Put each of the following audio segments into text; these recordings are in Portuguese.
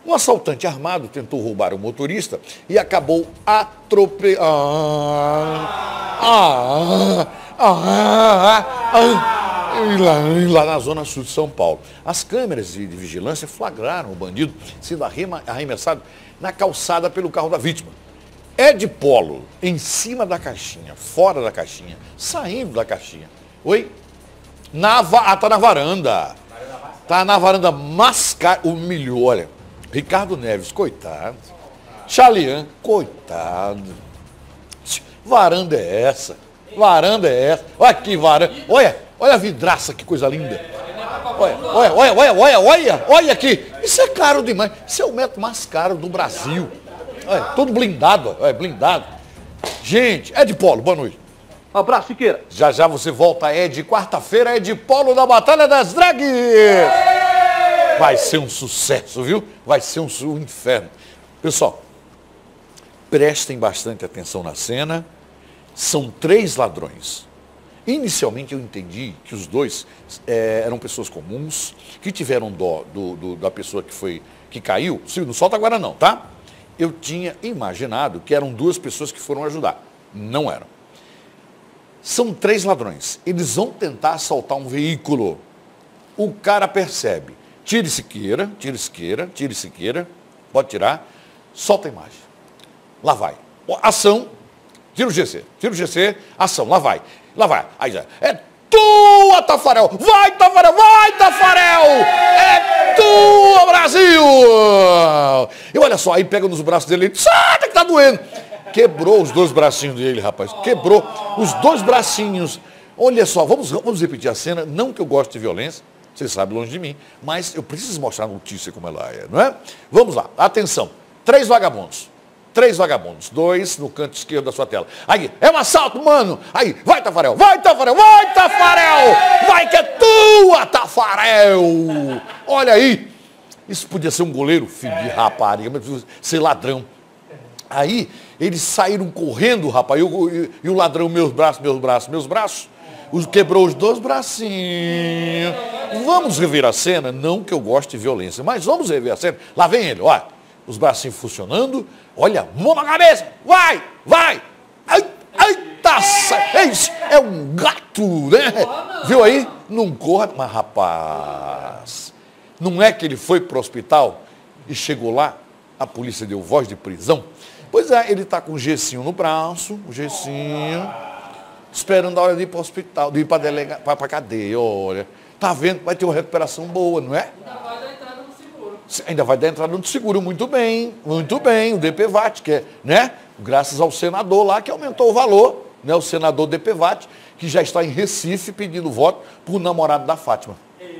Um assaltante armado tentou roubar o motorista e acabou atropelando. Lá na zona sul de São Paulo. As câmeras de vigilância flagraram o bandido sendo arremessado na calçada pelo carro da vítima. É de polo, em cima da caixinha, fora da caixinha, saindo da caixinha. Oi? Tá na varanda. Tá na varanda, humilhou, olha. Ricardo Neves, coitado. Chalian, coitado. Varanda é essa? Varanda é essa? Olha que varanda. Olha a vidraça, que coisa linda. Olha aqui. Isso é caro demais. Isso é o metro mais caro do Brasil. Olha, todo blindado, blindado. Gente, Ed Polo, boa noite. Um abraço, Siqueira. Já já você volta, Ed. Quarta-feira, Ed Polo da Batalha das Drags. Vai ser um sucesso, viu? Vai ser um inferno. Pessoal, prestem bastante atenção na cena. São 3 ladrões. Inicialmente eu entendi que os 2 eram pessoas comuns, que tiveram dó da pessoa que caiu. Não solta agora não, tá? Eu tinha imaginado que eram 2 pessoas que foram ajudar. Não eram. São 3 ladrões. Eles vão tentar assaltar um veículo. O cara percebe. Tire Siqueira. Pode tirar. Solta a imagem. Lá vai. Ação. Tira o GC. Ação. Lá vai. Aí já. É tua, Tafarel. Vai, Tafarel. É tua, Brasil. E olha só, aí pega nos braços dele. Sai, que tá doendo. Quebrou os 2 bracinhos dele, rapaz. Quebrou os 2 bracinhos. Olha só, vamos repetir a cena. Não que eu goste de violência. Você sabe, longe de mim. Mas eu preciso mostrar a notícia como ela é, não é? Vamos lá. Atenção. 3 vagabundos. 2 no canto esquerdo da sua tela. Aí, é um assalto, mano. Aí, vai, Tafarel. Vai que é tua, Tafarel. Olha aí. Isso podia ser um goleiro, filho de rapariga, mas podia ser ladrão. Aí, eles saíram correndo, rapaz. E o ladrão, meus braços. Quebrou os 2 bracinhos. Vamos rever a cena. Não que eu goste de violência, mas vamos rever a cena. Lá vem ele, olha. Os bracinhos funcionando. Olha, mão na cabeça. Vai. Ai, tá saindo. É um gato, né? Viu aí? Não corra. Mas, rapaz, não é que ele foi para o hospital e chegou lá, a polícia deu voz de prisão? Pois é, ele está com um gessinho no braço, esperando a hora de ir para o hospital, de ir para a cadeia. Olha, tá vendo? Vai ter uma recuperação boa, não é? Ainda vai dar entrada no seguro, muito bem, o DPVAT, que é, né? Graças ao senador lá que aumentou o valor, né? O senador DPVAT, que já está em Recife pedindo voto por namorado da Fátima.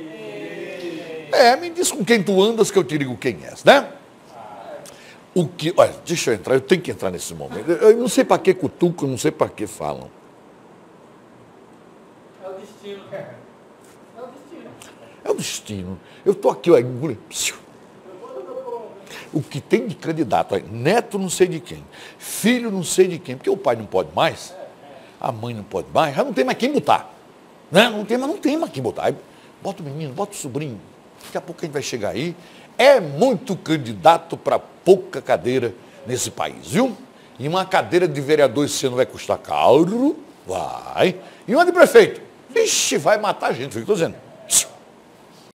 Me diz com quem tu andas que eu te digo quem és, né? Olha, deixa eu entrar, eu tenho que entrar nesse momento. Eu não sei para que cutucam, não sei para que falam. É o destino. É o destino. Eu estou aqui, ó. O que tem de candidato, ó, neto não sei de quem, filho não sei de quem, porque o pai não pode mais, a mãe não pode mais, já não tem mais quem botar. Né? Não tem mais quem botar. Aí, bota o menino, bota o sobrinho, daqui a pouco a gente vai chegar aí. É muito candidato para pouca cadeira nesse país, viu? E uma cadeira de vereador esse ano vai custar caro, vai. E uma de prefeito, vixe, vai matar a gente, foi o que eu estou dizendo.